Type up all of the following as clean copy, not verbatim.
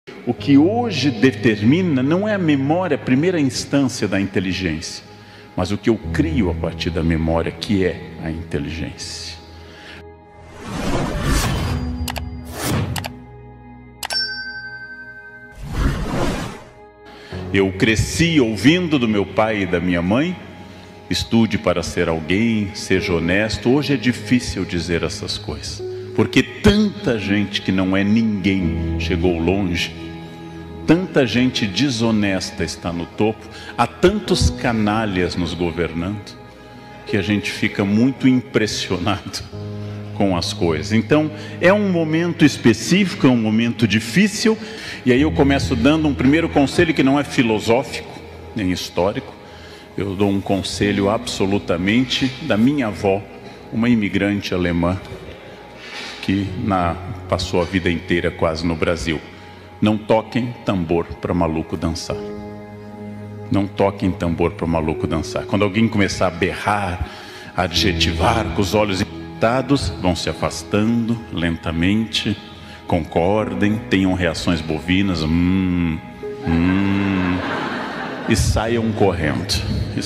O que hoje determina não é a memória, a primeira instância da inteligência, mas o que eu crio a partir da memória, que é a inteligência. Eu cresci ouvindo do meu pai e da minha mãe: estude para ser alguém, seja honesto. Hoje é difícil dizer essas coisas, porque tanta gente que não é ninguém chegou longe, tanta gente desonesta está no topo, há tantos canalhas nos governando, que a gente fica muito impressionado com as coisas. Então é um momento específico, é um momento difícil. E aí eu começo dando um primeiro conselho que não é filosófico nem histórico. Eu dou um conselho absolutamente da minha avó, uma imigrante alemã que passou a vida inteira quase no Brasil. Não toquem tambor para maluco dançar. Não toquem tambor para maluco dançar. Quando alguém começar a berrar, a adjetivar com os olhos irritados, vão se afastando lentamente. Concordem, tenham reações bovinas, e saiam correndo,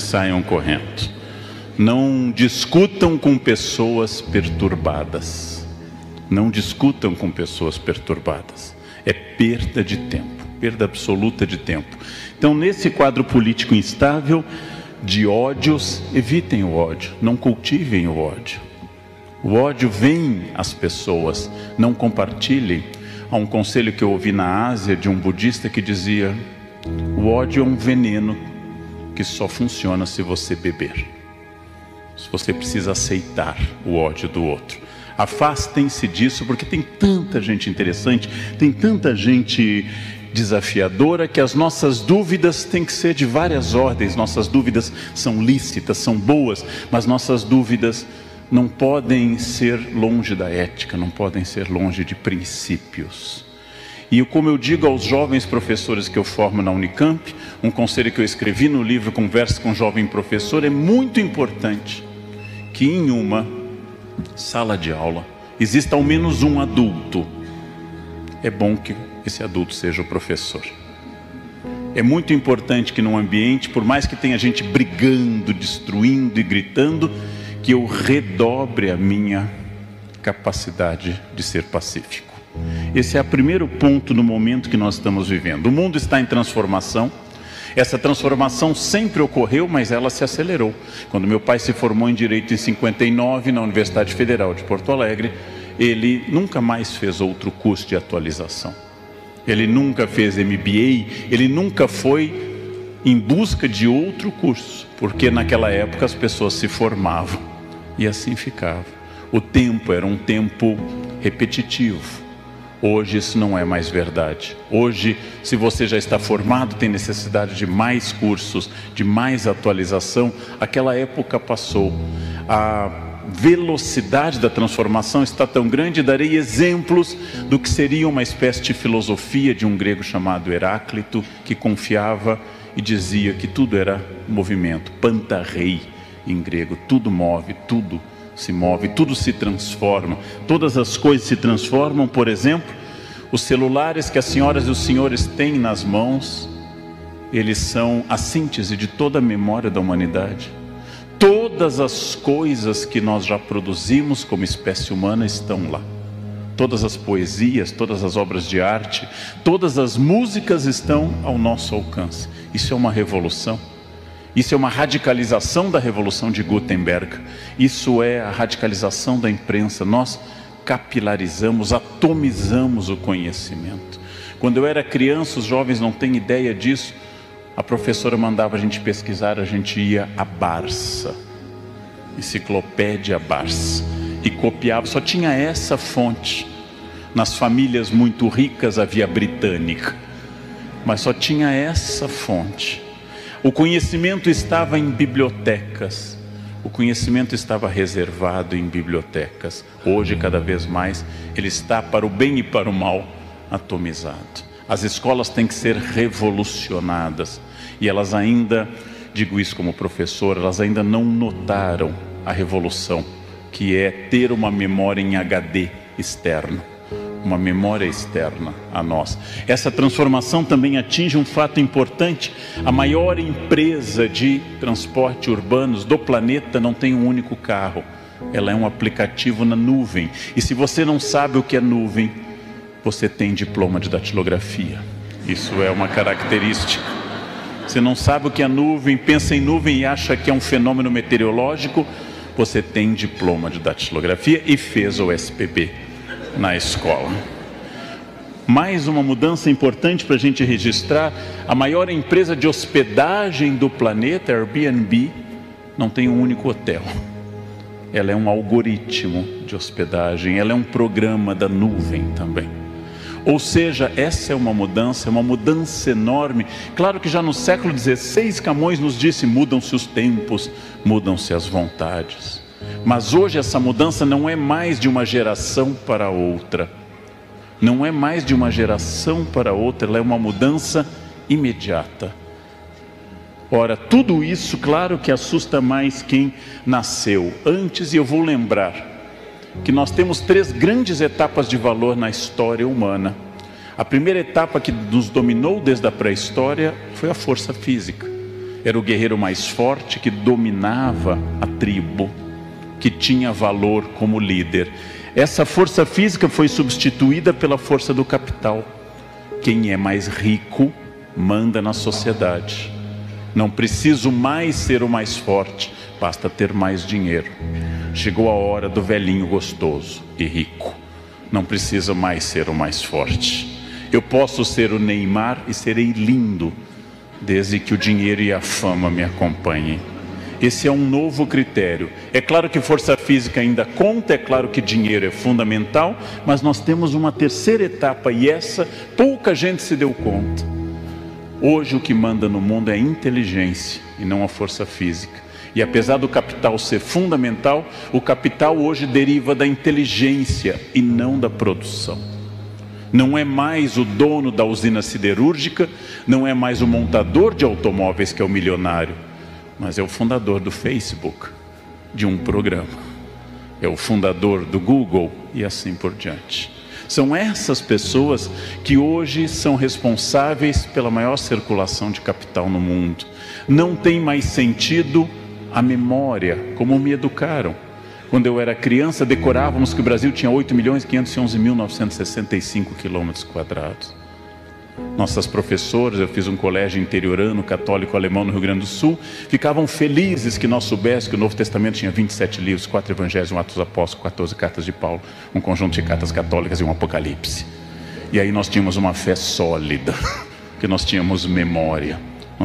Não discutam com pessoas perturbadas, não discutam com pessoas perturbadas, é perda de tempo, perda absoluta de tempo. Então, nesse quadro político instável de ódios, evitem o ódio, não cultivem o ódio. O ódio vem às pessoas, não compartilhem. Há um conselho que eu ouvi na Ásia de um budista que dizia: o ódio é um veneno que só funciona se você beber. Se você precisa aceitar o ódio do outro. Afastem-se disso, porque tem tanta gente interessante, tem tanta gente desafiadora, que as nossas dúvidas têm que ser de várias ordens. Nossas dúvidas são lícitas, são boas, mas nossas dúvidas não podem ser longe da ética, não podem ser longe de princípios. E como eu digo aos jovens professores que eu formo na Unicamp, um conselho que eu escrevi no livro Conversa com um Jovem Professor: é muito importante que em uma sala de aula exista ao menos um adulto. É bom que esse adulto seja o professor. É muito importante que num ambiente, por mais que tenha gente brigando, destruindo e gritando, que eu redobre a minha capacidade de ser pacífico. Esse é o primeiro ponto no momento que nós estamos vivendo. O mundo está em transformação. Essa transformação sempre ocorreu, mas ela se acelerou. Quando meu pai se formou em Direito em 59, na Universidade Federal de Porto Alegre, ele nunca mais fez outro curso de atualização. Ele nunca fez MBA, ele nunca foi em busca de outro curso, porque naquela época as pessoas se formavam e assim ficava. O tempo era um tempo repetitivo. Hoje isso não é mais verdade. Hoje, se você já está formado, tem necessidade de mais cursos, de mais atualização. Aquela época passou. A velocidade da transformação está tão grande. Darei exemplos do que seria uma espécie de filosofia de um grego chamado Heráclito, que confiava e dizia que tudo era movimento, pantarrei em grego, tudo move, tudo se move, tudo se transforma, todas as coisas se transformam. Por exemplo, os celulares que as senhoras e os senhores têm nas mãos, eles são a síntese de toda a memória da humanidade. Todas as coisas que nós já produzimos como espécie humana estão lá. Todas as poesias, todas as obras de arte, todas as músicas estão ao nosso alcance. Isso é uma revolução. Isso é uma radicalização da Revolução de Gutenberg. Isso é a radicalização da imprensa. Nós capilarizamos, atomizamos o conhecimento. Quando eu era criança, os jovens não têm ideia disso, a professora mandava a gente pesquisar, a gente ia à Barça, Enciclopédia Barça, e copiava. Só tinha essa fonte. Nas famílias muito ricas havia britânica, mas só tinha essa fonte. O conhecimento estava em bibliotecas. O conhecimento estava reservado em bibliotecas. Hoje, cada vez mais, ele está, para o bem e para o mal, atomizado. As escolas têm que ser revolucionadas. E elas ainda, digo isso como professor, elas ainda não notaram a revolução, que é ter uma memória em HD externo. uma memória externa a nós. Essa transformação também atinge um fato importante: a maior empresa de transporte urbanos do planeta não tem um único carro, ela é um aplicativo na nuvem. E se você não sabe o que é nuvem, você tem diploma de datilografia. Isso é uma característica. Você não sabe o que é nuvem, pensa em nuvem e acha que é um fenômeno meteorológico, você tem diploma de datilografia e fez o SPB na escola. Mais uma mudança importante para a gente registrar: a maior empresa de hospedagem do planeta, Airbnb, não tem um único hotel. Ela é um algoritmo de hospedagem, ela é um programa da nuvem também. Ou seja, essa é uma mudança enorme. Claro que já no século XVI Camões nos disse: mudam-se os tempos, mudam-se as vontades. Mas hoje essa mudança não é mais de uma geração para outra. Não é mais de uma geração para outra, ela é uma mudança imediata. Ora, tudo isso, claro que assusta mais quem nasceu antes, e eu vou lembrar que nós temos 3 grandes etapas de valor na história humana. A primeira etapa, que nos dominou desde a pré-história, foi a força física. Era o guerreiro mais forte que dominava a tribo, que tinha valor como líder. Essa força física foi substituída pela força do capital. Quem é mais rico manda na sociedade. Não preciso mais ser o mais forte, basta ter mais dinheiro. Chegou a hora do velhinho gostoso e rico. Não precisa mais ser o mais forte. Eu posso ser o Neymar e serei lindo, desde que o dinheiro e a fama me acompanhem. Esse é um novo critério. É claro que força física ainda conta, é claro que dinheiro é fundamental, mas nós temos uma terceira etapa, e essa pouca gente se deu conta. Hoje o que manda no mundo é a inteligência e não a força física. E apesar do capital ser fundamental, o capital hoje deriva da inteligência e não da produção. Não é mais o dono da usina siderúrgica, não é mais o montador de automóveis que é o milionário, mas é o fundador do Facebook, de um programa. É o fundador do Google e assim por diante. São essas pessoas que hoje são responsáveis pela maior circulação de capital no mundo. Não tem mais sentido a memória, como me educaram. Quando eu era criança, decorávamos que o Brasil tinha 8.511.965 km². Nossas professoras, eu fiz um colégio interiorano, católico alemão no Rio Grande do Sul, ficavam felizes que nós soubéssemos que o Novo Testamento tinha 27 livros, 4 evangelhos, 1 Atos dos Apóstolos, 14 cartas de Paulo, um conjunto de cartas católicas e um Apocalipse. E aí nós tínhamos uma fé sólida, porque nós tínhamos memória.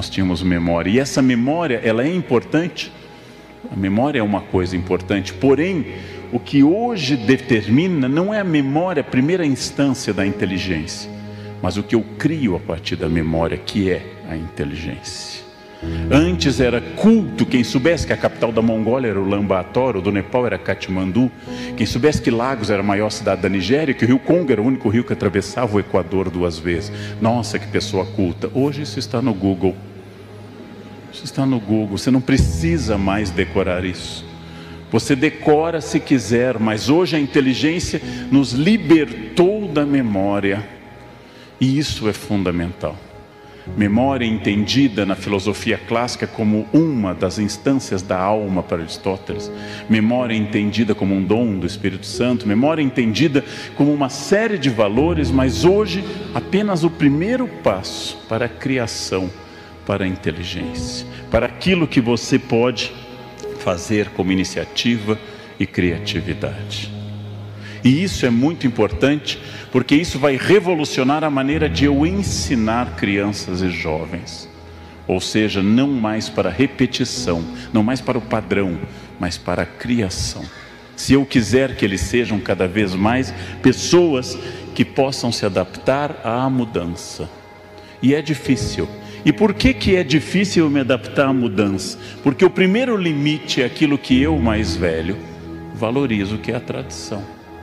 E essa memória, ela é importante. A memória é uma coisa importante, porém, o que hoje determina não é a memória, a primeira instância da inteligência, mas o que eu crio a partir da memória, que é a inteligência. Antes era culto, quem soubesse que a capital da Mongólia era o Ulaanbaatar, o do Nepal era Katmandu, quem soubesse que Lagos era a maior cidade da Nigéria, que o rio Congo era o único rio que atravessava o Equador 2 vezes. Nossa, que pessoa culta. Hoje isso está no Google. Isso está no Google, você não precisa mais decorar isso. Você decora se quiser, mas hoje a inteligência nos libertou da memória. E isso é fundamental. Memória entendida na filosofia clássica como uma das instâncias da alma para Aristóteles. Memória entendida como um dom do Espírito Santo. Memória entendida como uma série de valores, mas hoje apenas o primeiro passo para a criação, para a inteligência, para aquilo que você pode fazer como iniciativa e criatividade. E isso é muito importante, porque isso vai revolucionar a maneira de eu ensinar crianças e jovens. Ou seja, não mais para repetição, não mais para o padrão, mas para a criação. Se eu quiser que eles sejam cada vez mais pessoas que possam se adaptar à mudança. E é difícil. E por que é difícil me adaptar à mudança? Porque o primeiro limite é aquilo que eu, mais velho, valorizo, que é a tradição.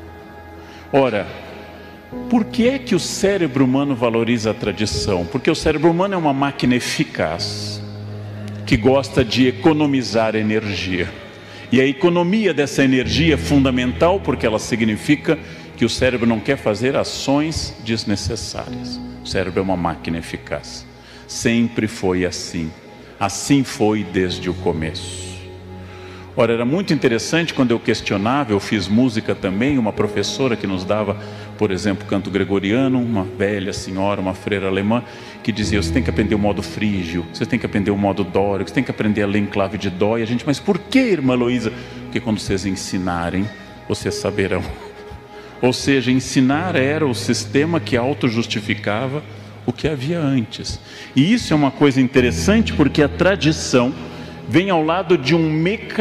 Ora, por que é que o cérebro humano valoriza a tradição? Porque o cérebro humano é uma máquina eficaz, que gosta de economizar energia. E a economia dessa energia é fundamental, porque ela significa que o cérebro não quer fazer ações desnecessárias. O cérebro é uma máquina eficaz. Sempre foi assim. Assim foi desde o começo. Ora, era muito interessante quando eu questionava, eu fiz música também, uma professora que nos dava, por exemplo, canto gregoriano, uma velha senhora, uma freira alemã, que dizia: você tem que aprender o modo frígio, você tem que aprender o modo dórico, você tem que aprender a ler em clave de dó. E a gente: mas por que, irmã Heloísa? Porque quando vocês ensinarem, vocês saberão. Ou seja, ensinar era o sistema que auto-justificava o que havia antes. E isso é uma coisa interessante, porque a tradição vem ao lado de um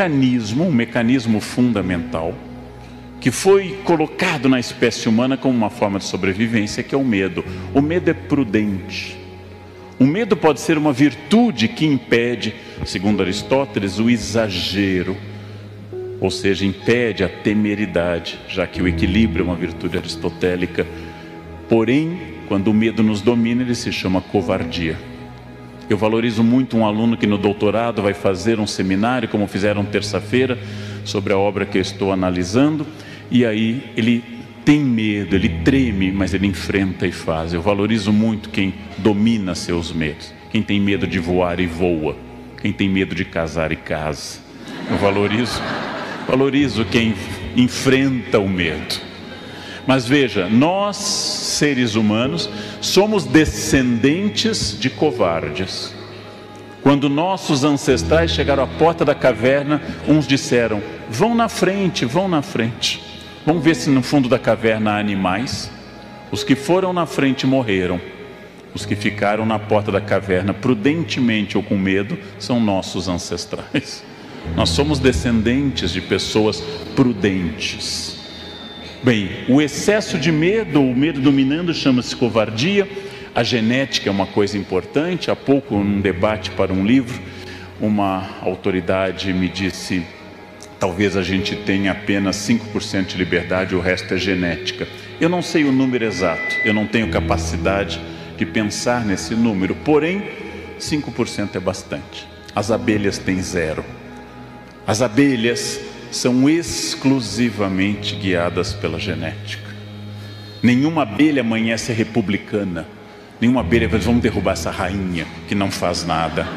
mecanismo fundamental, que foi colocado na espécie humana como uma forma de sobrevivência, que é o medo. O medo é prudente. O medo pode ser uma virtude que impede, segundo Aristóteles, o exagero, ou seja, impede a temeridade, já que o equilíbrio é uma virtude aristotélica. Porém, quando o medo nos domina, ele se chama covardia. Eu valorizo muito um aluno que no doutorado vai fazer um seminário, como fizeram terça-feira, sobre a obra que eu estou analisando, e aí ele tem medo, ele treme, mas ele enfrenta e faz. Eu valorizo muito quem domina seus medos, quem tem medo de voar e voa, quem tem medo de casar e casa. Eu valorizo quem enfrenta o medo. Mas veja, nós, seres humanos, somos descendentes de covardes. Quando nossos ancestrais chegaram à porta da caverna, uns disseram: vão na frente, vão na frente. Vamos ver se no fundo da caverna há animais. Os que foram na frente morreram. Os que ficaram na porta da caverna, prudentemente ou com medo, são nossos ancestrais. Nós somos descendentes de pessoas prudentes. Bem, o excesso de medo, o medo dominando, chama-se covardia. A genética é uma coisa importante. Há pouco, num debate para um livro, uma autoridade me disse: talvez a gente tenha apenas 5% de liberdade, o resto é genética. Eu não sei o número exato, eu não tenho capacidade de pensar nesse número, porém 5% é bastante. As abelhas têm 0. As abelhas são exclusivamente guiadas pela genética. Nenhuma abelha amanhece republicana. Nenhuma abelha diz: vamos derrubar essa rainha que não faz nada.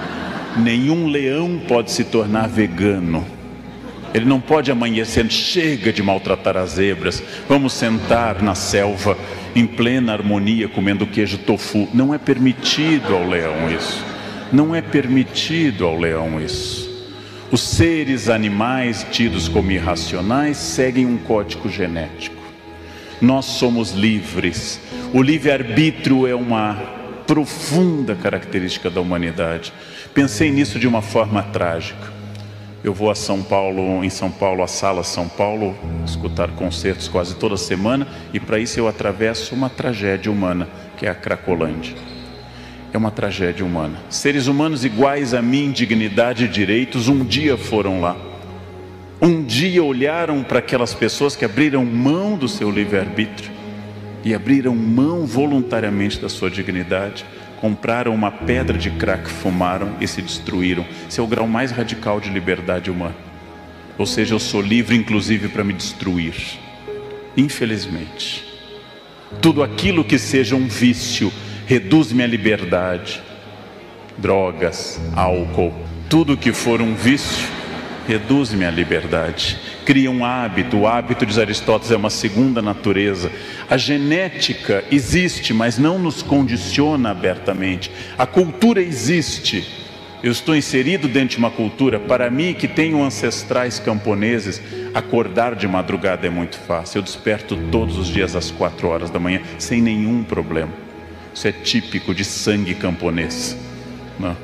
Nenhum leão pode se tornar vegano. Ele não pode amanhecer: chega de maltratar as zebras, vamos sentar na selva em plena harmonia comendo queijo tofu. Não é permitido ao leão isso. Não é permitido ao leão isso. Os seres animais tidos como irracionais seguem um código genético. Nós somos livres. O livre-arbítrio é uma profunda característica da humanidade. Pensei nisso de uma forma trágica. Eu vou a São Paulo, em São Paulo, à Sala São Paulo, escutar concertos quase toda semana, e para isso eu atravesso uma tragédia humana, que é a Cracolândia. É uma tragédia humana. Seres humanos iguais a mim, dignidade e direitos, um dia foram lá. Um dia olharam para aquelas pessoas que abriram mão do seu livre-arbítrio e abriram mão voluntariamente da sua dignidade, compraram uma pedra de crack, fumaram e se destruíram. Esse é o grau mais radical de liberdade humana. Ou seja, eu sou livre inclusive para me destruir. Infelizmente, tudo aquilo que seja um vício reduz minha liberdade. Drogas, álcool, tudo que for um vício reduz minha liberdade. Cria um hábito. O hábito, diz Aristóteles, é uma segunda natureza. A genética existe, mas não nos condiciona abertamente. A cultura existe. Eu estou inserido dentro de uma cultura. Para mim, que tenho ancestrais camponeses, acordar de madrugada é muito fácil. Eu desperto todos os dias às 4 horas da manhã, sem nenhum problema. Isso é típico de sangue camponês, né?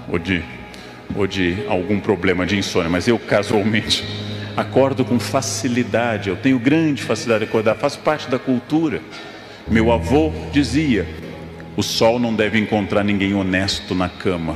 ou de algum problema de insônia. Mas eu, casualmente, acordo com facilidade. Eu tenho grande facilidade de acordar. Faço parte da cultura. Meu avô dizia: o sol não deve encontrar ninguém honesto na cama.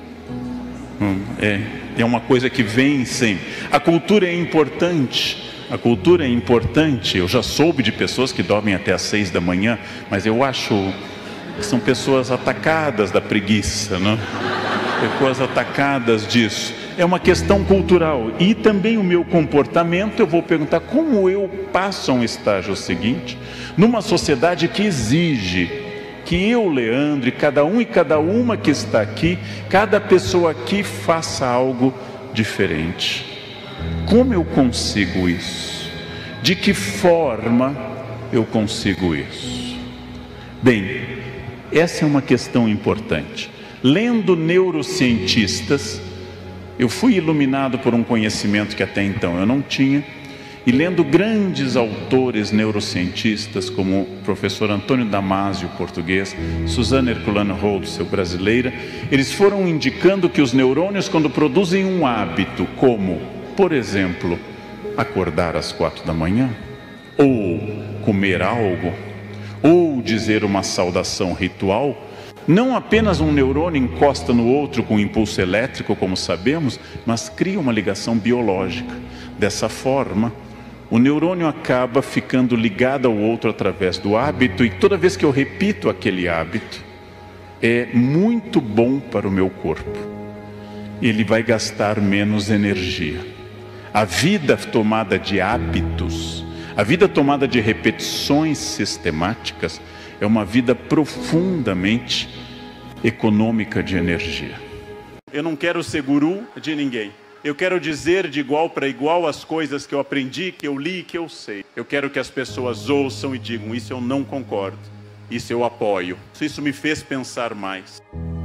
É uma coisa que vem sempre. A cultura é importante. A cultura é importante. Eu já soube de pessoas que dormem até às 6 da manhã, mas eu acho que são pessoas atacadas da preguiça, né? Pessoas atacadas disso. é uma questão cultural. E também o meu comportamento, eu vou perguntar como eu passo a um estágio seguinte, numa sociedade que exige que eu, Leandro, e cada um e cada uma que está aqui, cada pessoa aqui faça algo diferente. Como eu consigo isso? De que forma eu consigo isso? Bem, essa é uma questão importante. Lendo neurocientistas, eu fui iluminado por um conhecimento que até então eu não tinha, e lendo grandes autores neurocientistas, como o professor Antônio Damasio, português, Suzana Herculano Holdseil, brasileira, eles foram indicando que os neurônios, quando produzem um hábito, como, por exemplo, acordar às 4 da manhã, ou comer algo, ou dizer uma saudação ritual, não apenas um neurônio encosta no outro com impulso elétrico, como sabemos, mas cria uma ligação biológica. Dessa forma, o neurônio acaba ficando ligado ao outro através do hábito, e toda vez que eu repito aquele hábito, é muito bom para o meu corpo. Ele vai gastar menos energia. A vida tomada de hábitos, a vida tomada de repetições sistemáticas, é uma vida profundamente econômica de energia. Eu não quero ser guru de ninguém. Eu quero dizer de igual para igual as coisas que eu aprendi, que eu li, que eu sei. Eu quero que as pessoas ouçam e digam: isso eu não concordo, isso eu apoio, isso me fez pensar mais.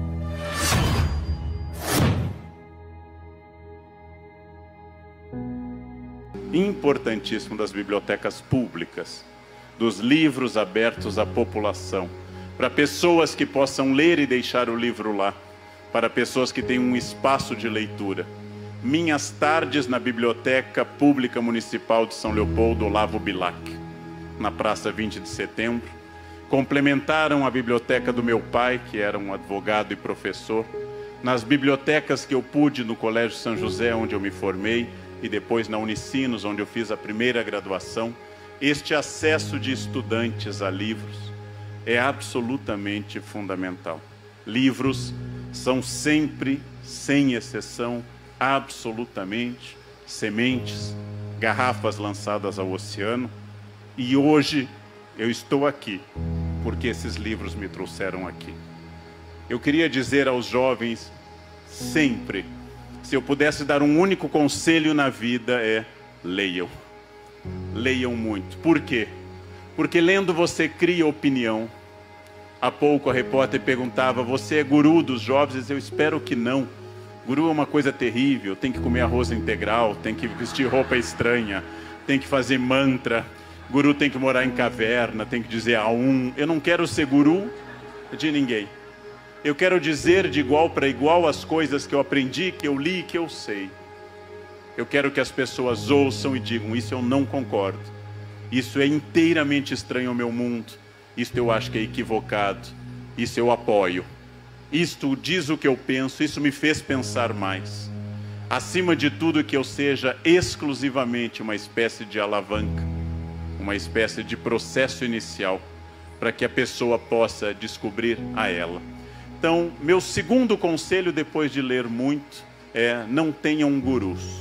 Importantíssimo das bibliotecas públicas, dos livros abertos à população, para pessoas que possam ler e deixar o livro lá, para pessoas que têm um espaço de leitura. Minhas tardes na Biblioteca Pública Municipal de São Leopoldo, Olavo Bilac, na Praça 20 de Setembro, complementaram a biblioteca do meu pai, que era um advogado e professor, nas bibliotecas que eu pude no Colégio São José, onde eu me formei, e depois na Unicinos, onde eu fiz a primeira graduação. Este acesso de estudantes a livros é absolutamente fundamental. Livros são sempre, sem exceção, absolutamente sementes, garrafas lançadas ao oceano. E hoje eu estou aqui porque esses livros me trouxeram aqui. Eu queria dizer aos jovens sempre, se eu pudesse dar um único conselho na vida, é: leiam. Leiam muito. Por quê? Porque lendo você cria opinião. Há pouco a repórter perguntava: você é guru dos jovens? Eu espero que não. Guru é uma coisa terrível, tem que comer arroz integral, tem que vestir roupa estranha, tem que fazer mantra. Guru tem que morar em caverna, tem que dizer Aum. Eu não quero ser guru de ninguém. Eu quero dizer de igual para igual as coisas que eu aprendi, que eu li, que eu sei. Eu quero que as pessoas ouçam e digam: isso eu não concordo, isso é inteiramente estranho ao meu mundo, isto eu acho que é equivocado, isso eu apoio, isto diz o que eu penso, isso me fez pensar mais. Acima de tudo, que eu seja exclusivamente uma espécie de alavanca, uma espécie de processo inicial, para que a pessoa possa descobrir a ela. Então, meu segundo conselho, depois de ler muito, é: não tenham gurus.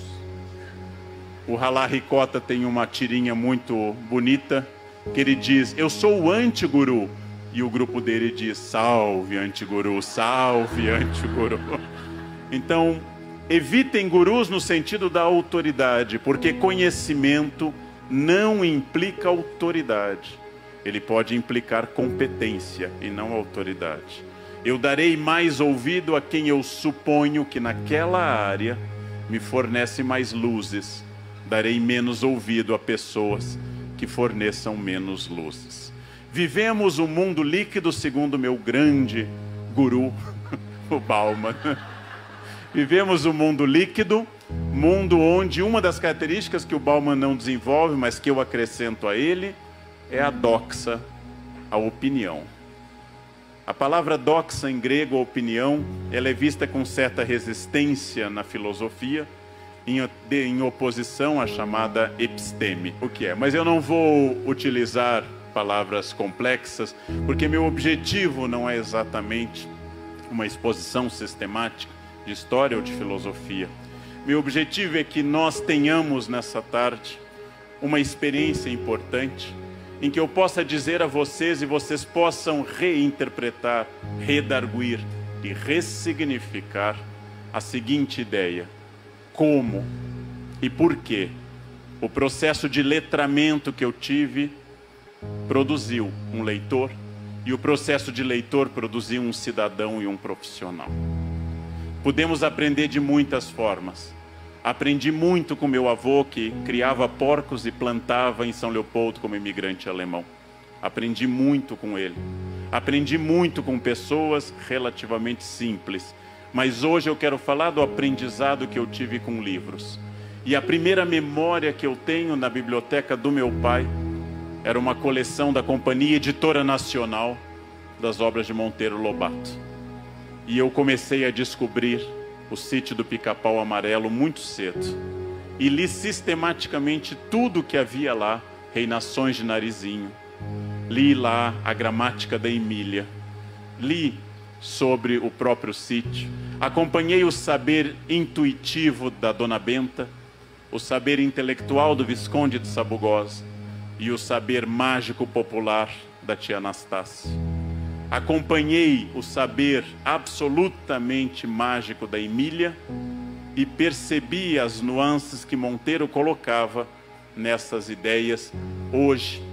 O Halá Ricota tem uma tirinha muito bonita, que ele diz: eu sou o anti-guru. E o grupo dele diz: salve anti-guru, salve anti-guru. Então, evitem gurus no sentido da autoridade, porque conhecimento não implica autoridade. Ele pode implicar competência e não autoridade. Eu darei mais ouvido a quem eu suponho que naquela área me fornece mais luzes. Darei menos ouvido a pessoas que forneçam menos luzes. Vivemos um mundo líquido, segundo meu grande guru, o Bauman. Vivemos um mundo líquido, mundo onde uma das características que o Bauman não desenvolve, mas que eu acrescento a ele, é a doxa, a opinião. A palavra doxa em grego, opinião, ela é vista com certa resistência na filosofia, em oposição à chamada episteme, o que é. Mas eu não vou utilizar palavras complexas, porque meu objetivo não é exatamente uma exposição sistemática de história ou de filosofia. Meu objetivo é que nós tenhamos nessa tarde uma experiência importante, em que eu possa dizer a vocês e vocês possam reinterpretar, redarguir e ressignificar a seguinte ideia: como e por que o processo de letramento que eu tive produziu um leitor, e o processo de leitor produziu um cidadão e um profissional. Podemos aprender de muitas formas. Aprendi muito com meu avô, que criava porcos e plantava em São Leopoldo como imigrante alemão. Aprendi muito com ele. Aprendi muito com pessoas relativamente simples. Mas hoje eu quero falar do aprendizado que eu tive com livros. E a primeira memória que eu tenho na biblioteca do meu pai era uma coleção da Companhia Editora Nacional das obras de Monteiro Lobato. E eu comecei a descobrir o Sítio do Pica-Pau Amarelo muito cedo. E li sistematicamente tudo que havia lá, Reinações de Narizinho. Li lá a gramática da Emília. Li sobre o próprio sítio. Acompanhei o saber intuitivo da Dona Benta, o saber intelectual do Visconde de Sabugosa e o saber mágico popular da tia Anastácia. Acompanhei o saber absolutamente mágico da Emília e percebi as nuances que Monteiro colocava nessas ideias. Hoje,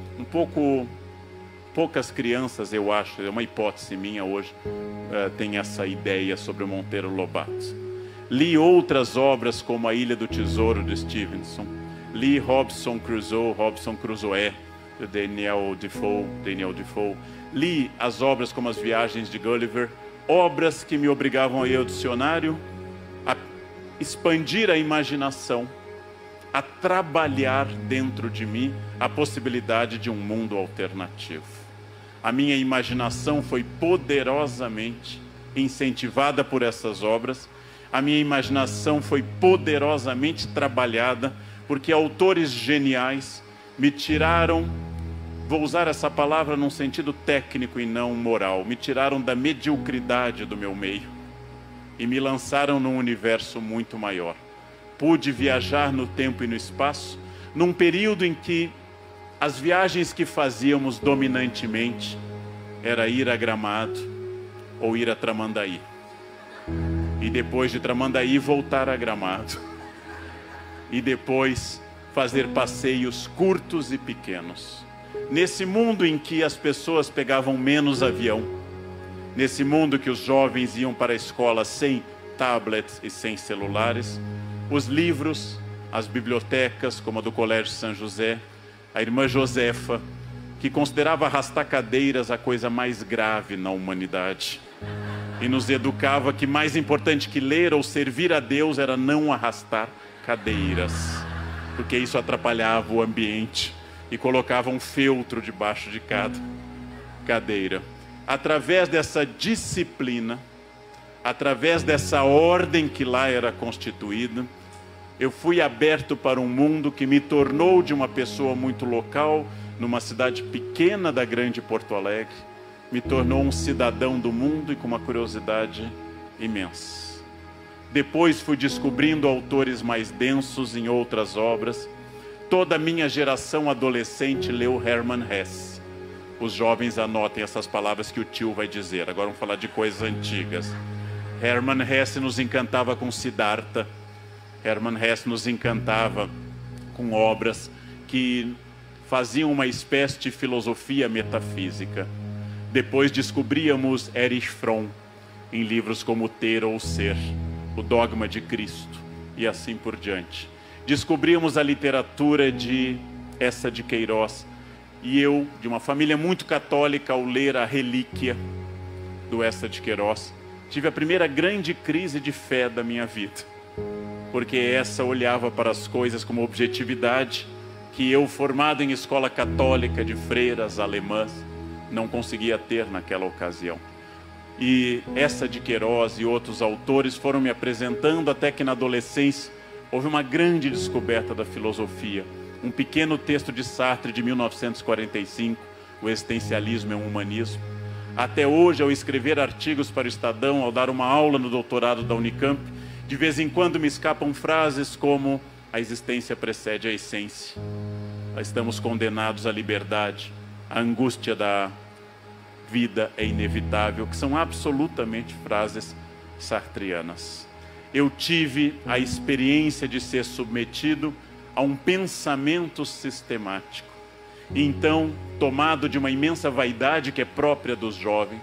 poucas crianças, eu acho, é uma hipótese minha hoje, tem essa ideia sobre o Monteiro Lobato. Li outras obras como A Ilha do Tesouro, de Stevenson. Li Robinson Crusoe, de Daniel Defoe. Li as obras como As Viagens de Gulliver, obras que me obrigavam a ir ao dicionário, a expandir a imaginação, a trabalhar dentro de mim a possibilidade de um mundo alternativo. A minha imaginação foi poderosamente incentivada por essas obras, a minha imaginação foi poderosamente trabalhada, porque autores geniais me tiraram, vou usar essa palavra num sentido técnico e não moral, me tiraram da mediocridade do meu meio e me lançaram num universo muito maior. Pude viajar no tempo e no espaço, num período em que as viagens que fazíamos dominantemente era ir a Gramado ou ir a Tramandaí. E depois de Tramandaí voltar a Gramado. E depois fazer passeios curtos e pequenos. Nesse mundo em que as pessoas pegavam menos avião, nesse mundo que os jovens iam para a escola sem tablets e sem celulares, os livros, as bibliotecas, como a do Colégio São José, a irmã Josefa, que considerava arrastar cadeiras a coisa mais grave na humanidade, e nos educava que mais importante que ler ou servir a Deus era não arrastar cadeiras, porque isso atrapalhava o ambiente e colocava um feltro debaixo de cada cadeira. Através dessa disciplina, através dessa ordem que lá era constituída, eu fui aberto para um mundo que me tornou de uma pessoa muito local, numa cidade pequena da grande Porto Alegre, me tornou um cidadão do mundo e com uma curiosidade imensa. Depois fui descobrindo autores mais densos em outras obras. Toda a minha geração adolescente leu Hermann Hesse. Os jovens anotem essas palavras que o tio vai dizer. Agora vamos falar de coisas antigas. Hermann Hesse nos encantava com Siddhartha. Hermann Hesse nos encantava com obras que faziam uma espécie de filosofia metafísica. Depois descobríamos Erich Fromm em livros como Ter ou Ser, O Dogma de Cristo e assim por diante. Descobrimos a literatura de Eça de Queiroz, e eu, de uma família muito católica, ao ler A Relíquia do Eça de Queiroz, tive a primeira grande crise de fé da minha vida, porque essa olhava para as coisas como objetividade que eu, formado em escola católica de freiras alemãs, não conseguia ter naquela ocasião. E Eça de Queiroz e outros autores foram me apresentando até que na adolescência houve uma grande descoberta da filosofia. Um pequeno texto de Sartre de 1945, O Existencialismo é um Humanismo. Até hoje, ao escrever artigos para o Estadão, ao dar uma aula no doutorado da Unicamp, De vez em quando me escapam frases como: a existência precede a essência, estamos condenados à liberdade, a angústia da vida é inevitável, que são absolutamente frases sartrianas. Eu tive a experiência de ser submetido a um pensamento sistemático. E então, tomado de uma imensa vaidade que é própria dos jovens,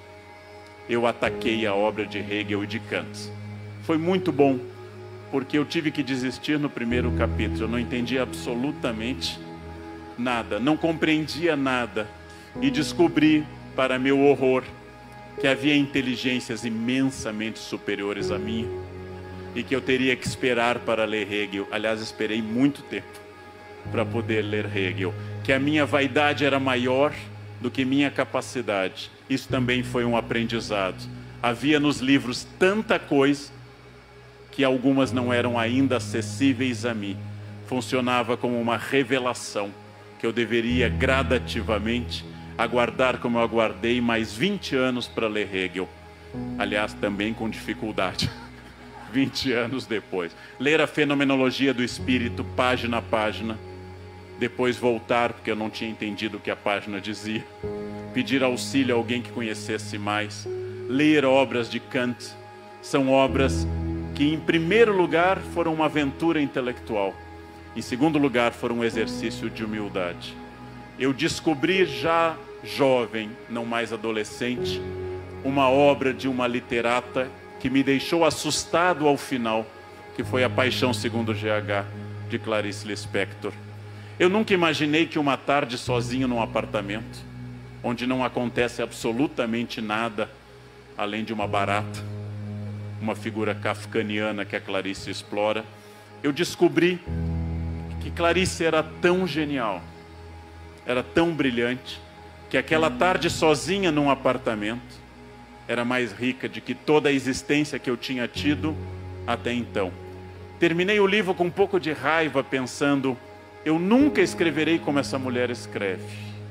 eu ataquei a obra de Hegel e de Kant. Foi muito bom, porque eu tive que desistir no primeiro capítulo. Eu não entendia absolutamente nada, não compreendia nada. E descobri, para meu horror, que havia inteligências imensamente superiores à minha e que eu teria que esperar para ler Hegel. Aliás, esperei muito tempo para poder ler Hegel. Que a minha vaidade era maior do que minha capacidade. Isso também foi um aprendizado. Havia nos livros tanta coisa que algumas não eram ainda acessíveis a mim. Funcionava como uma revelação que eu deveria gradativamente aguardar, como eu aguardei mais 20 anos para ler Hegel. Aliás, também com dificuldade. 20 anos depois. Ler a Fenomenologia do Espírito, página a página. Depois voltar, porque eu não tinha entendido o que a página dizia. Pedir auxílio a alguém que conhecesse mais. Ler obras de Kant. São obras que, em primeiro lugar, foram uma aventura intelectual. Em segundo lugar, foram um exercício de humildade. Eu descobri já jovem, não mais adolescente, uma obra de uma literata que me deixou assustado ao final, que foi A Paixão Segundo GH, de Clarice Lispector. Eu nunca imaginei que uma tarde sozinho num apartamento, onde não acontece absolutamente nada, além de uma barata, uma figura kafkaniana que a Clarice explora, eu descobri que Clarice era tão genial, era tão brilhante, que aquela tarde sozinha num apartamento era mais rica do que toda a existência que eu tinha tido até então. Terminei o livro com um pouco de raiva, pensando: eu nunca escreverei como essa mulher escreve,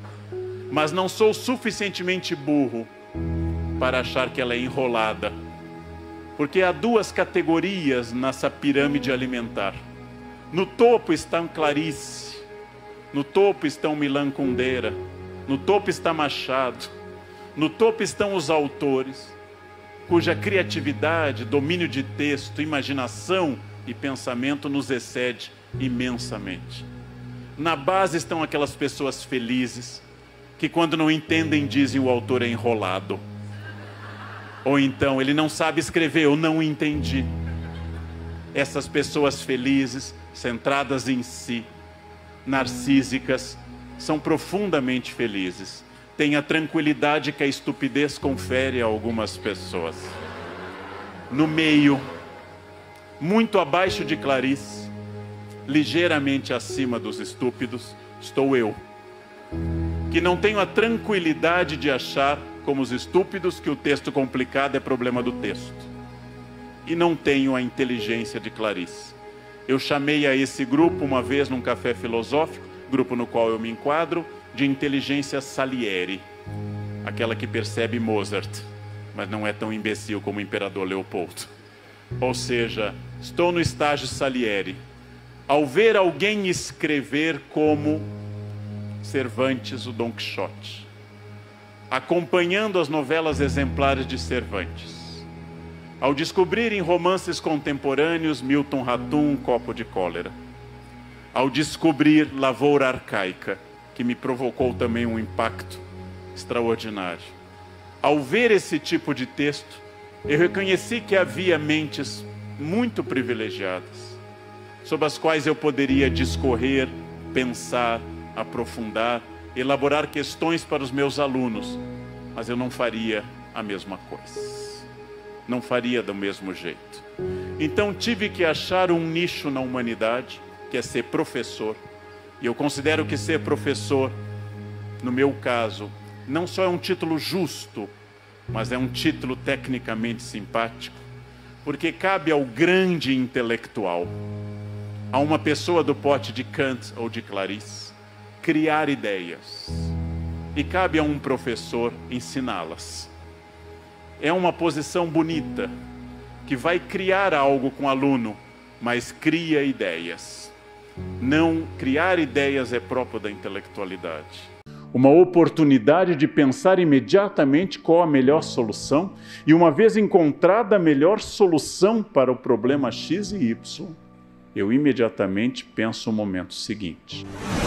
mas não sou suficientemente burro para achar que ela é enrolada, porque há duas categorias nessa pirâmide alimentar. No topo está Clarice, no topo estão Milan Kundera, no topo está Machado, no topo estão os autores, cuja criatividade, domínio de texto, imaginação e pensamento nos excede imensamente. Na base estão aquelas pessoas felizes, que quando não entendem dizem: o autor é enrolado. Ou então, ele não sabe escrever, eu não entendi. Essas pessoas felizes, centradas em si, narcísicas, são profundamente felizes. Têm a tranquilidade que a estupidez confere a algumas pessoas. No meio, muito abaixo de Clarice, ligeiramente acima dos estúpidos, estou eu, que não tenho a tranquilidade de achar, como os estúpidos, que o texto complicado é problema do texto. E não tenho a inteligência de Clarice. Eu chamei a esse grupo uma vez num café filosófico, grupo no qual eu me enquadro, de inteligência Salieri, aquela que percebe Mozart, mas não é tão imbecil como o imperador Leopoldo. Ou seja, estou no estágio Salieri. Ao ver alguém escrever como Cervantes, o Dom Quixote, acompanhando as novelas exemplares de Cervantes, ao descobrir em romances contemporâneos Milton Ratum, Copo de Cólera, ao descobrir Lavoura Arcaica, que me provocou também um impacto extraordinário, ao ver esse tipo de texto, eu reconheci que havia mentes muito privilegiadas, sobre as quais eu poderia discorrer, pensar, aprofundar, elaborar questões para os meus alunos, mas eu não faria a mesma coisa, não faria do mesmo jeito. Então tive que achar um nicho na humanidade, que é ser professor. E eu considero que ser professor, no meu caso, não só é um título justo, mas é um título tecnicamente simpático, porque cabe ao grande intelectual, a uma pessoa do pote de Kant ou de Clarice, criar ideias, e cabe a um professor ensiná-las. É uma posição bonita, que vai criar algo com o aluno, mas cria ideias. Não criar ideias é próprio da intelectualidade. Uma oportunidade de pensar imediatamente qual a melhor solução, e uma vez encontrada a melhor solução para o problema X e Y, eu imediatamente penso o momento seguinte.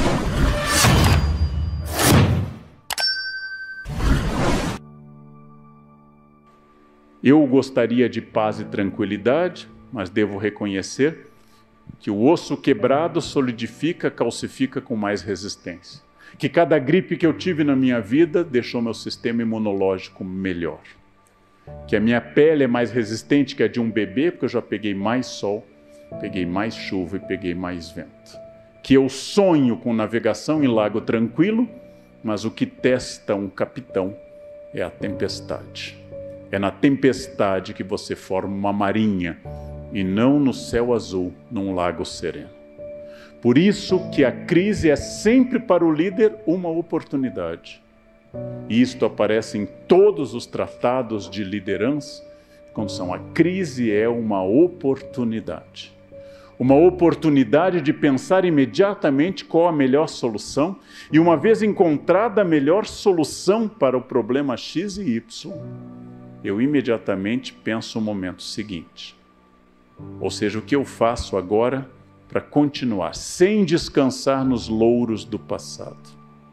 Eu gostaria de paz e tranquilidade, mas devo reconhecer que o osso quebrado solidifica, calcifica com mais resistência. Que cada gripe que eu tive na minha vida deixou meu sistema imunológico melhor. Que a minha pele é mais resistente que a de um bebê, porque eu já peguei mais sol, peguei mais chuva e peguei mais vento. Que eu sonho com navegação em lago tranquilo, mas o que testa um capitão é a tempestade. É na tempestade que você forma uma marinha, e não no céu azul, num lago sereno. Por isso que a crise é sempre para o líder uma oportunidade. E isto aparece em todos os tratados de liderança, quando são a crise é uma oportunidade. Uma oportunidade de pensar imediatamente qual a melhor solução, e uma vez encontrada a melhor solução para o problema X e Y, eu imediatamente penso o momento seguinte. Ou seja, o que eu faço agora para continuar, sem descansar nos louros do passado.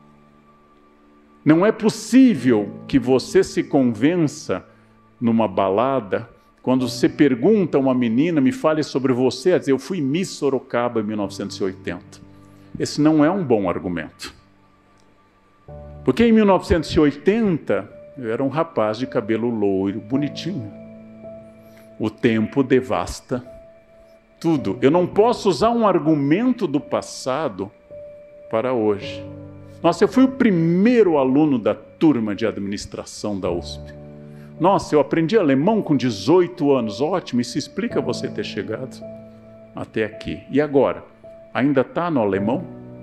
Não é possível que você se convença numa balada, quando você pergunta a uma menina, me fale sobre você, a dizer, eu fui Miss Sorocaba em 1980. Esse não é um bom argumento. Porque em 1980, eu era um rapaz de cabelo loiro, bonitinho. O tempo devasta tudo. Eu não posso usar um argumento do passado para hoje. Nossa, eu fui o primeiro aluno da turma de administração da USP. Nossa, eu aprendi alemão com 18 anos. Ótimo, isso explica você ter chegado até aqui. E agora? Ainda está no alemão?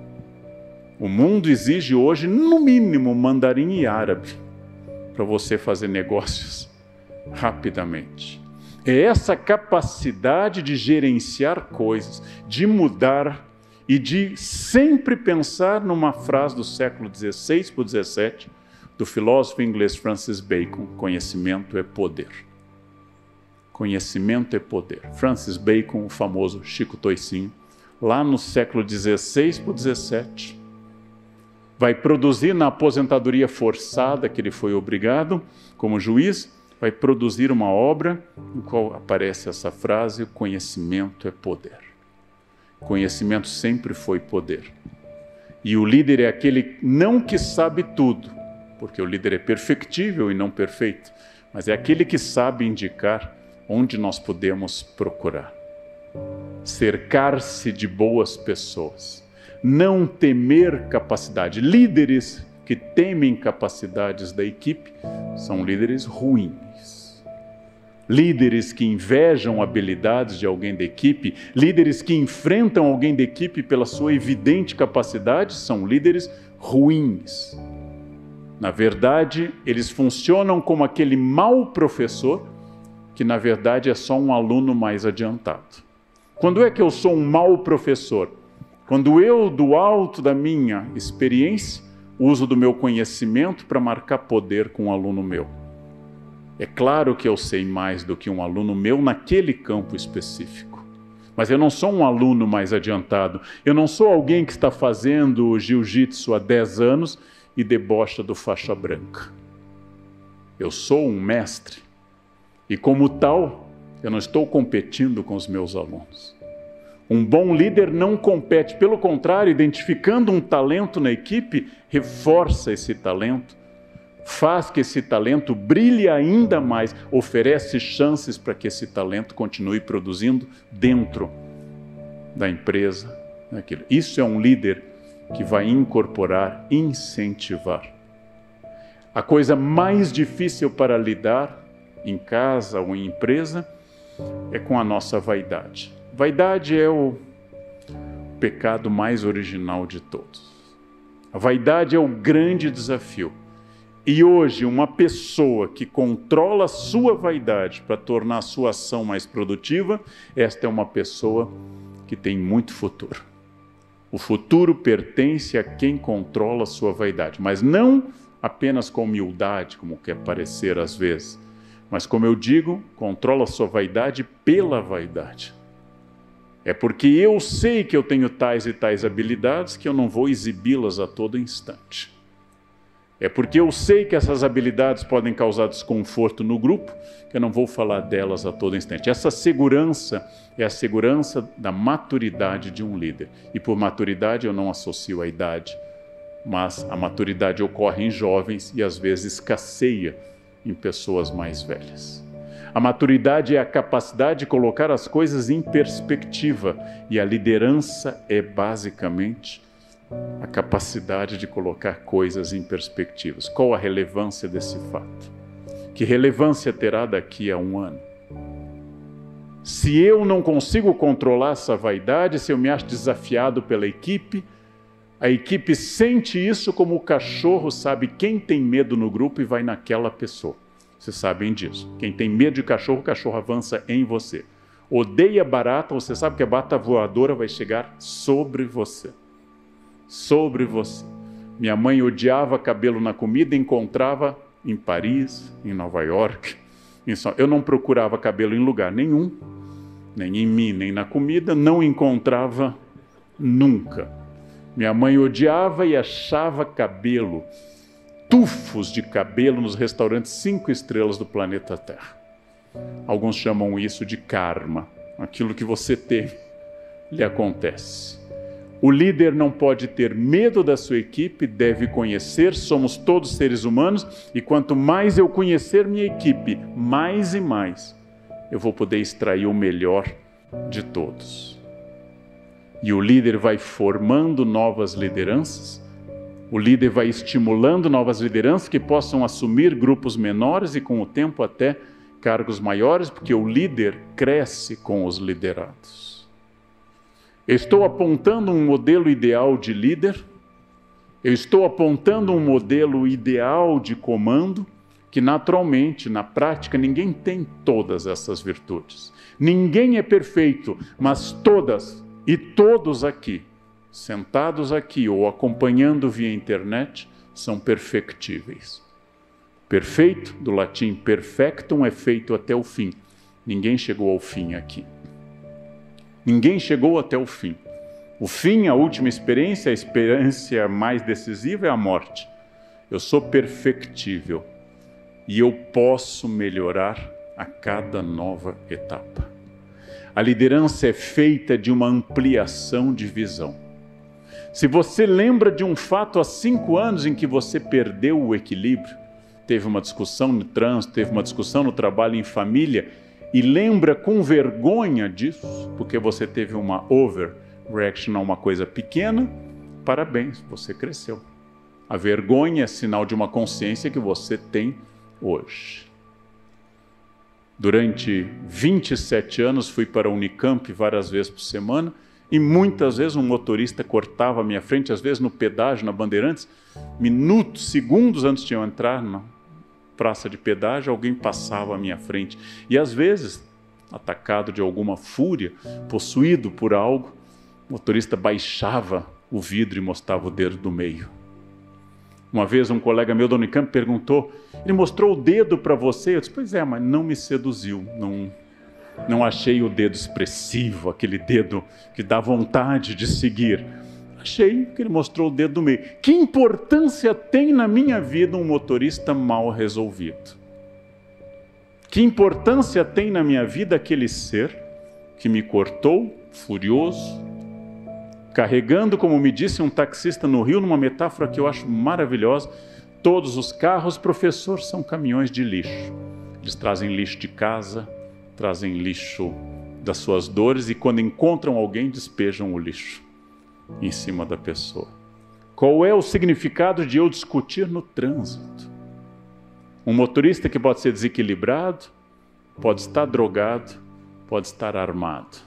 O mundo exige hoje, no mínimo, mandarim e árabe para você fazer negócios rapidamente. É essa capacidade de gerenciar coisas, de mudar e de sempre pensar numa frase do século XVI para o XVII, do filósofo inglês Francis Bacon: conhecimento é poder. Conhecimento é poder. Francis Bacon, o famoso Chico Toicinho, lá no século XVI para o XVII, vai produzir na aposentadoria forçada que ele foi obrigado como juiz, vai produzir uma obra no qual aparece essa frase: o conhecimento é poder. Conhecimento sempre foi poder. E o líder é aquele não que sabe tudo, porque o líder é perfectível e não perfeito, mas é aquele que sabe indicar onde nós podemos procurar. Cercar-se de boas pessoas. Não temer capacidade. Líderes que temem capacidades da equipe são líderes ruins. Líderes que invejam habilidades de alguém da equipe, líderes que enfrentam alguém da equipe pela sua evidente capacidade, são líderes ruins. Na verdade, eles funcionam como aquele mau professor que, na verdade, é só um aluno mais adiantado. Quando é que eu sou um mau professor? Quando eu, do alto da minha experiência, uso do meu conhecimento para marcar poder com um aluno meu. É claro que eu sei mais do que um aluno meu naquele campo específico. Mas eu não sou um aluno mais adiantado. Eu não sou alguém que está fazendo jiu-jitsu há 10 anos e debocha do faixa branca. Eu sou um mestre. E como tal, eu não estou competindo com os meus alunos. Um bom líder não compete, pelo contrário, identificando um talento na equipe, reforça esse talento, faz que esse talento brilhe ainda mais, oferece chances para que esse talento continue produzindo dentro da empresa. Isso é um líder que vai incorporar, incentivar. A coisa mais difícil para lidar, em casa ou em empresa, é com a nossa vaidade. Vaidade é o pecado mais original de todos. A vaidade é o grande desafio. E hoje, uma pessoa que controla a sua vaidade para tornar a sua ação mais produtiva, esta é uma pessoa que tem muito futuro. O futuro pertence a quem controla a sua vaidade, mas não apenas com humildade, como quer parecer às vezes, mas, como eu digo, controla a sua vaidade pela vaidade. É porque eu sei que eu tenho tais e tais habilidades que eu não vou exibi-las a todo instante. É porque eu sei que essas habilidades podem causar desconforto no grupo, que eu não vou falar delas a todo instante. Essa segurança é a segurança da maturidade de um líder. E por maturidade eu não associo a idade, mas a maturidade ocorre em jovens e às vezes escasseia em pessoas mais velhas. A maturidade é a capacidade de colocar as coisas em perspectiva, e a liderança é basicamente a capacidade de colocar coisas em perspectivas. Qual a relevância desse fato? Que relevância terá daqui a 1 ano? Se eu não consigo controlar essa vaidade, se eu me acho desafiado pela equipe, a equipe sente isso como o cachorro sabe quem tem medo no grupo e vai naquela pessoa. Vocês sabem disso. Quem tem medo de cachorro, o cachorro avança em você. Odeia barata, você sabe que a barata voadora vai chegar sobre você. Sobre você. Minha mãe odiava cabelo na comida, encontrava em Paris, em Nova York. Eu não procurava cabelo em lugar nenhum, nem em mim, nem na comida, não encontrava nunca. Minha mãe odiava e achava cabelo, tufos de cabelo nos restaurantes 5 estrelas do planeta Terra. Alguns chamam isso de karma. Aquilo que você teve lhe acontece. O líder não pode ter medo da sua equipe, deve conhecer, somos todos seres humanos, e quanto mais eu conhecer minha equipe, mais e mais, eu vou poder extrair o melhor de todos. E o líder vai formando novas lideranças, o líder vai estimulando novas lideranças que possam assumir grupos menores e com o tempo até cargos maiores, porque o líder cresce com os liderados. Eu estou apontando um modelo ideal de líder, eu estou apontando um modelo ideal de comando, que naturalmente, na prática, ninguém tem todas essas virtudes. Ninguém é perfeito, mas todas e todos aqui, sentados aqui ou acompanhando via internet, são perfectíveis. Perfeito, do latim perfectum, é feito até o fim. Ninguém chegou ao fim aqui. Ninguém chegou até o fim. O fim, a última experiência, a experiência mais decisiva é a morte. Eu sou perfectível e eu posso melhorar a cada nova etapa. A liderança é feita de uma ampliação de visão. Se você lembra de um fato há 5 anos em que você perdeu o equilíbrio, teve uma discussão no trânsito, teve uma discussão no trabalho, em família, e lembra com vergonha disso, porque você teve uma overreaction a uma coisa pequena, parabéns, você cresceu. A vergonha é sinal de uma consciência que você tem hoje. Durante 27 anos fui para a Unicamp várias vezes por semana, e muitas vezes um motorista cortava a minha frente, às vezes no pedágio, na Bandeirantes, minutos, segundos antes de eu entrar na praça de pedágio, alguém passava à minha frente. E às vezes, atacado de alguma fúria, possuído por algo, o motorista baixava o vidro e mostrava o dedo do meio. Uma vez um colega meu da Unicamp perguntou, ele mostrou o dedo para você? Eu disse, pois é, mas não me seduziu, não achei o dedo expressivo, aquele dedo que dá vontade de seguir. Achei que ele mostrou o dedo do meio. Que importância tem na minha vida um motorista mal resolvido? Que importância tem na minha vida aquele ser que me cortou, furioso, carregando, como me disse um taxista no Rio, numa metáfora que eu acho maravilhosa, todos os carros, professor, são caminhões de lixo. Eles trazem lixo de casa, trazem lixo das suas dores e quando encontram alguém, despejam o lixo em cima da pessoa. Qual é o significado de eu discutir no trânsito? Um motorista que pode ser desequilibrado, pode estar drogado, pode estar armado.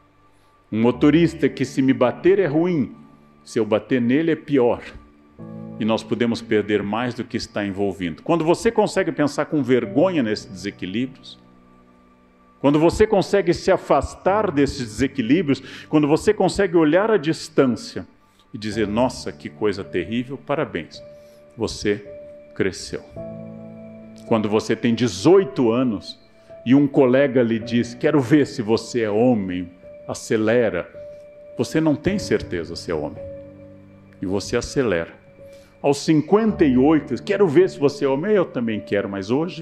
Um motorista que se me bater é ruim, se eu bater nele é pior. e nós podemos perder mais do que está envolvido. Quando você consegue pensar com vergonha nesses desequilíbrios, quando você consegue se afastar desses desequilíbrios, quando você consegue olhar à distância e dizer, nossa, que coisa terrível, parabéns, você cresceu. Quando você tem 18 anos e um colega lhe diz, quero ver se você é homem, acelera, você não tem certeza se é homem, e você acelera. Aos 58, quero ver se você é homem, eu também quero, mas hoje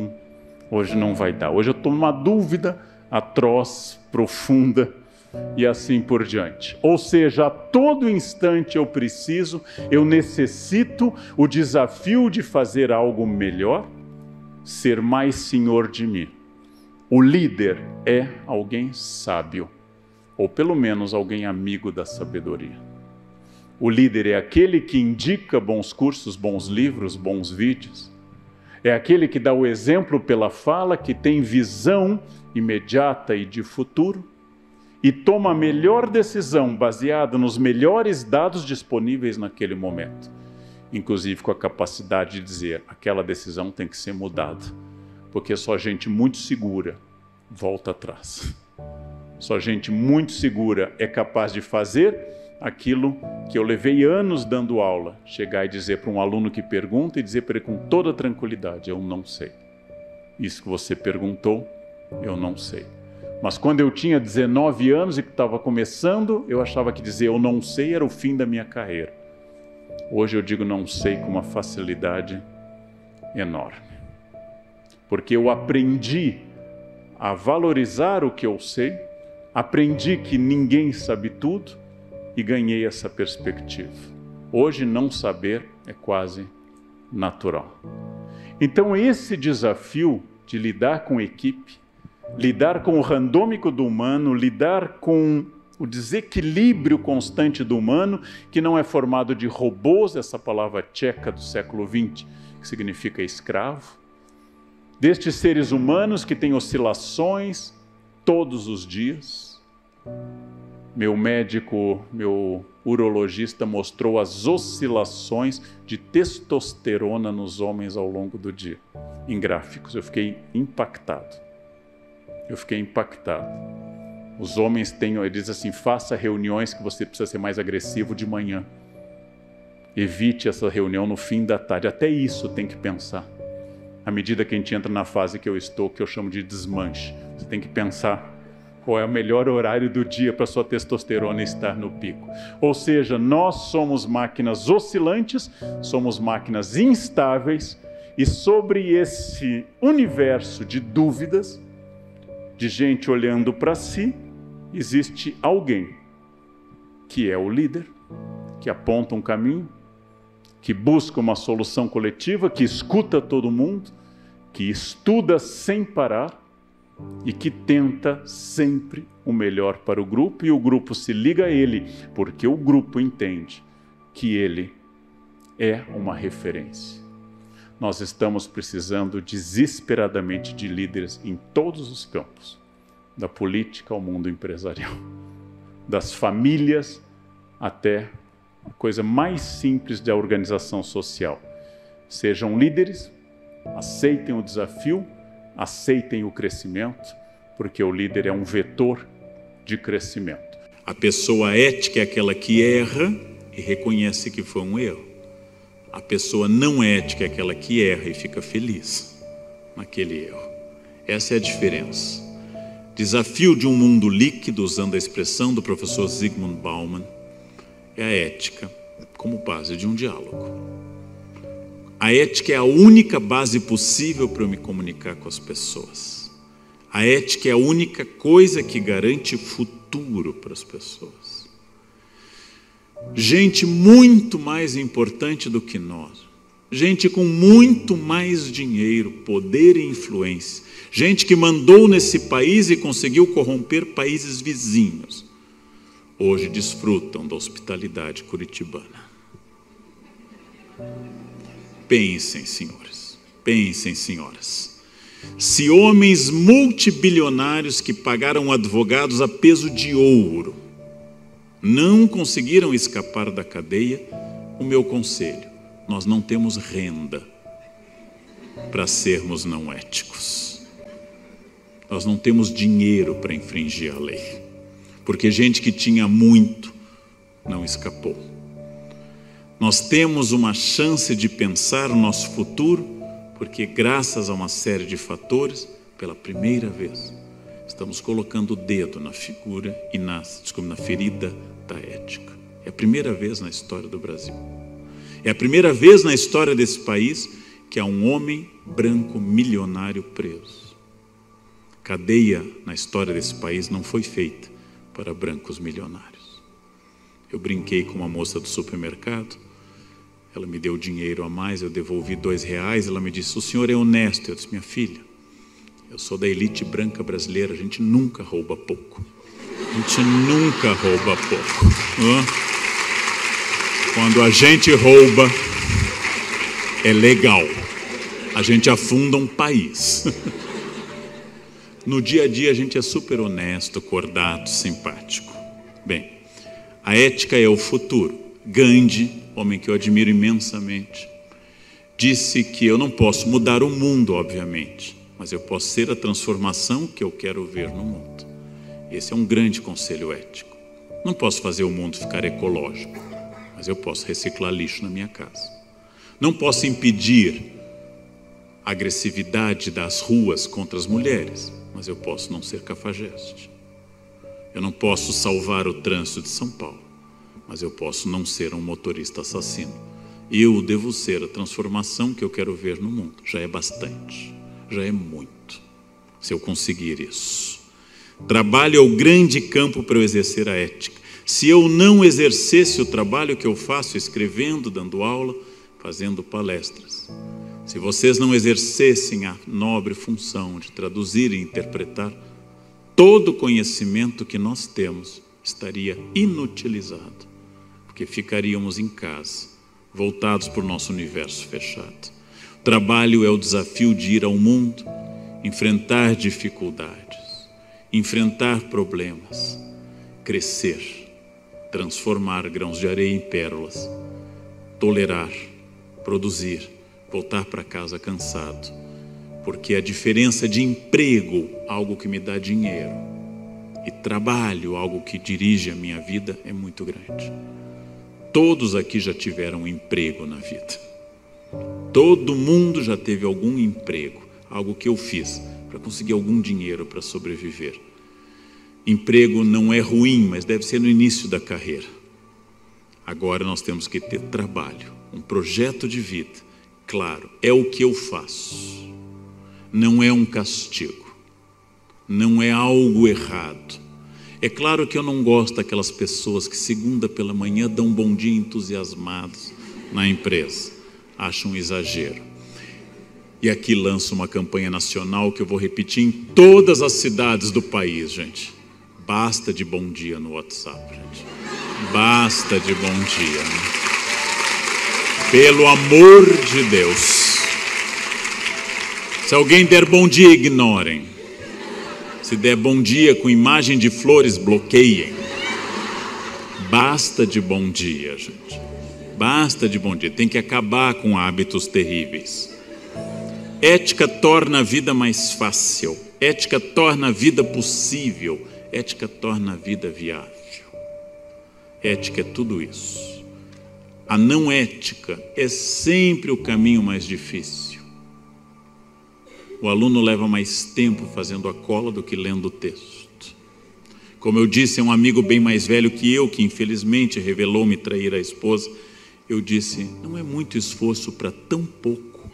não vai dar. Hoje eu estou numa dúvida atroz, profunda e assim por diante. Ou seja, a todo instante eu necessito o desafio de fazer algo melhor, ser mais senhor de mim. O líder é alguém sábio, ou pelo menos alguém amigo da sabedoria. O líder é aquele que indica bons cursos, bons livros, bons vídeos. É aquele que dá o exemplo pela fala, que tem visão imediata e de futuro e toma a melhor decisão baseada nos melhores dados disponíveis naquele momento. Inclusive com a capacidade de dizer, aquela decisão tem que ser mudada, porque só gente muito segura volta atrás. Só gente muito segura é capaz de fazer aquilo que eu levei anos dando aula, chegar e dizer para um aluno que pergunta e dizer para ele com toda tranquilidade, eu não sei. Isso que você perguntou, eu não sei. Mas quando eu tinha 19 anos e que estava começando, eu achava que dizer eu não sei era o fim da minha carreira. Hoje eu digo não sei com uma facilidade enorme. Porque eu aprendi a valorizar o que eu sei, aprendi que ninguém sabe tudo, e ganhei essa perspectiva. Hoje não saber é quase natural. Então esse desafio de lidar com equipe, lidar com o randômico do humano, lidar com o desequilíbrio constante do humano, que não é formado de robôs, essa palavra tcheca do século XX, que significa escravo, destes seres humanos que têm oscilações todos os dias. Meu médico, meu urologista mostrou as oscilações de testosterona nos homens ao longo do dia, em gráficos. Eu fiquei impactado. Os homens têm, ele diz assim, faça reuniões que você precisa ser mais agressivo de manhã. Evite essa reunião no fim da tarde. Até isso tem que pensar. À medida que a gente entra na fase que eu estou, que eu chamo de desmanche, você tem que pensar qual é o melhor horário do dia para sua testosterona estar no pico. Ou seja, nós somos máquinas oscilantes, somos máquinas instáveis, e sobre esse universo de dúvidas, de gente olhando para si, existe alguém que é o líder, que aponta um caminho, que busca uma solução coletiva, que escuta todo mundo, que estuda sem parar, e que tenta sempre o melhor para o grupo, e o grupo se liga a ele, porque o grupo entende que ele é uma referência. Nós estamos precisando desesperadamente de líderes em todos os campos, da política ao mundo empresarial, das famílias até a coisa mais simples da organização social. Sejam líderes, aceitem o desafio, aceitem o crescimento, porque o líder é um vetor de crescimento. A pessoa ética é aquela que erra e reconhece que foi um erro. A pessoa não ética é aquela que erra e fica feliz naquele erro. Essa é a diferença. Desafio de um mundo líquido, usando a expressão do professor Zygmunt Bauman, é a ética como base de um diálogo. A ética é a única base possível para eu me comunicar com as pessoas. A ética é a única coisa que garante futuro para as pessoas. Gente muito mais importante do que nós. Gente com muito mais dinheiro, poder e influência. Gente que mandou nesse país e conseguiu corromper países vizinhos. Hoje desfrutam da hospitalidade curitibana. Pensem, senhores, pensem, senhoras. Se homens multibilionários que pagaram advogados a peso de ouro não conseguiram escapar da cadeia, o meu conselho, nós não temos renda para sermos não éticos. Nós não temos dinheiro para infringir a lei. Porque gente que tinha muito não escapou. Nós temos uma chance de pensar o nosso futuro, porque graças a uma série de fatores, pela primeira vez, estamos colocando o dedo na figura e na ferida da ética. É a primeira vez na história do Brasil. É a primeira vez na história desse país que há um homem branco milionário preso. Cadeia na história desse país não foi feita para brancos milionários. Eu brinquei com uma moça do supermercado, ela me deu dinheiro a mais, eu devolvi R$2, ela me disse, o senhor é honesto? Eu disse, minha filha, eu sou da elite branca brasileira, a gente nunca rouba pouco. A gente nunca rouba pouco. Quando a gente rouba, é legal. A gente afunda um país. No dia a dia a gente é super honesto, cordato, simpático. Bem, a ética é o futuro. Gandhi, homem que eu admiro imensamente, disse que eu não posso mudar o mundo, obviamente, mas eu posso ser a transformação que eu quero ver no mundo. Esse é um grande conselho ético. Não posso fazer o mundo ficar ecológico, mas eu posso reciclar lixo na minha casa. Não posso impedir a agressividade das ruas contra as mulheres, mas eu posso não ser cafajeste. Eu não posso salvar o trânsito de São Paulo, mas eu posso não ser um motorista assassino. Eu devo ser a transformação que eu quero ver no mundo. Já é bastante, já é muito, se eu conseguir isso. Trabalho é o grande campo para eu exercer a ética. Se eu não exercesse o trabalho que eu faço, escrevendo, dando aula, fazendo palestras, se vocês não exercessem a nobre função de traduzir e interpretar, todo o conhecimento que nós temos estaria inutilizado, porque ficaríamos em casa, voltados para o nosso universo fechado. O trabalho é o desafio de ir ao mundo, enfrentar dificuldades, enfrentar problemas, crescer, transformar grãos de areia em pérolas, tolerar, produzir, voltar para casa cansado, porque a diferença de emprego, algo que me dá dinheiro, e trabalho, algo que dirige a minha vida, é muito grande. Todos aqui já tiveram um emprego na vida. Todo mundo já teve algum emprego, algo que eu fiz para conseguir algum dinheiro para sobreviver. Emprego não é ruim, mas deve ser no início da carreira. Agora nós temos que ter trabalho, um projeto de vida. Claro, é o que eu faço. Não é um castigo. Não é algo errado. É claro que eu não gosto daquelas pessoas que segunda pela manhã dão um bom dia entusiasmados na empresa. Acho um exagero. E aqui lanço uma campanha nacional que eu vou repetir em todas as cidades do país, gente. Basta de bom dia no WhatsApp, gente. Basta de bom dia. Pelo amor de Deus. Se alguém der bom dia, ignorem. Se der bom dia com imagem de flores, bloqueiem. Basta de bom dia, gente. Basta de bom dia. Tem que acabar com hábitos terríveis. Ética torna a vida mais fácil. Ética torna a vida possível. Ética torna a vida viável. Ética é tudo isso. A não ética é sempre o caminho mais difícil. O aluno leva mais tempo fazendo a cola do que lendo o texto. Como eu disse a um amigo bem mais velho que eu, que infelizmente revelou-me trair a esposa, eu disse, não é muito esforço para tão pouco.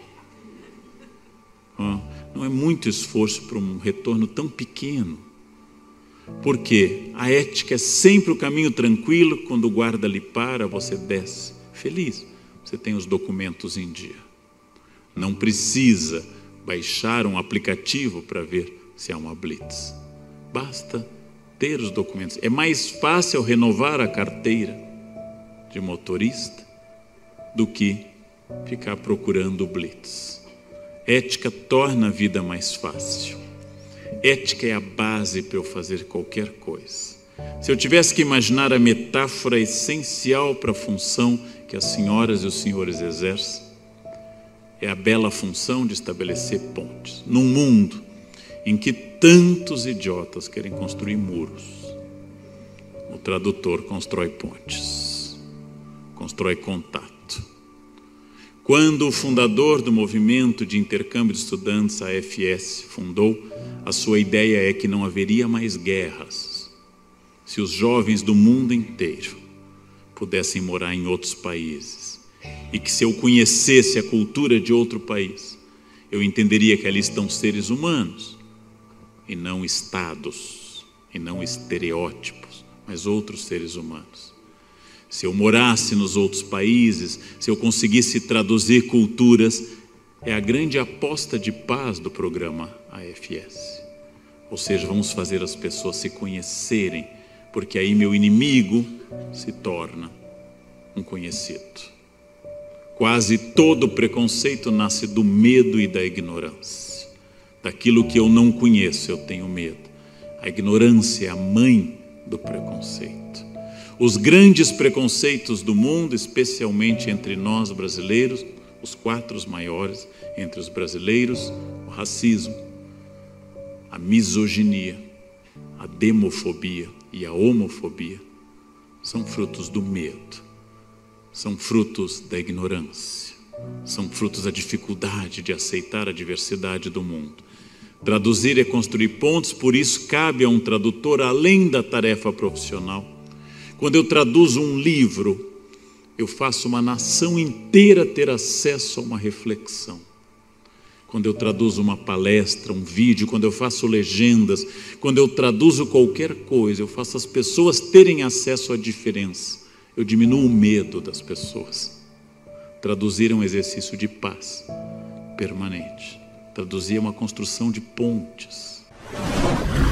Não é muito esforço para um retorno tão pequeno. Porque a ética é sempre o caminho tranquilo. Quando o guarda lhe para, você desce feliz. Você tem os documentos em dia. Não precisa baixar um aplicativo para ver se há uma blitz. Basta ter os documentos. É mais fácil renovar a carteira de motorista do que ficar procurando blitz. Ética torna a vida mais fácil. Ética é a base para eu fazer qualquer coisa. Se eu tivesse que imaginar a metáfora essencial para a função que as senhoras e os senhores exercem é a bela função de estabelecer pontes. Num mundo em que tantos idiotas querem construir muros, o tradutor constrói pontes, constrói contato. Quando o fundador do movimento de intercâmbio de estudantes, a AFS, fundou, a sua ideia é que não haveria mais guerras se os jovens do mundo inteiro pudessem morar em outros países, e que se eu conhecesse a cultura de outro país, eu entenderia que ali estão seres humanos, e não estados, e não estereótipos, mas outros seres humanos. Se eu morasse nos outros países, se eu conseguisse traduzir culturas, é a grande aposta de paz do programa AFS. Ou seja, vamos fazer as pessoas se conhecerem, porque aí meu inimigo se torna um conhecido. Quase todo preconceito nasce do medo e da ignorância. Daquilo que eu não conheço, eu tenho medo. A ignorância é a mãe do preconceito. Os grandes preconceitos do mundo, especialmente entre nós brasileiros, os 4 maiores entre os brasileiros: o racismo, a misoginia, a demofobia e a homofobia, são frutos do medo, são frutos da ignorância, são frutos da dificuldade de aceitar a diversidade do mundo. Traduzir é construir pontos, por isso cabe a um tradutor, além da tarefa profissional. Quando eu traduzo um livro, eu faço uma nação inteira ter acesso a uma reflexão. Quando eu traduzo uma palestra, um vídeo, quando eu faço legendas, quando eu traduzo qualquer coisa, eu faço as pessoas terem acesso à diferença. Eu diminuo o medo das pessoas. Traduzir é um exercício de paz permanente. Traduzir é uma construção de pontes.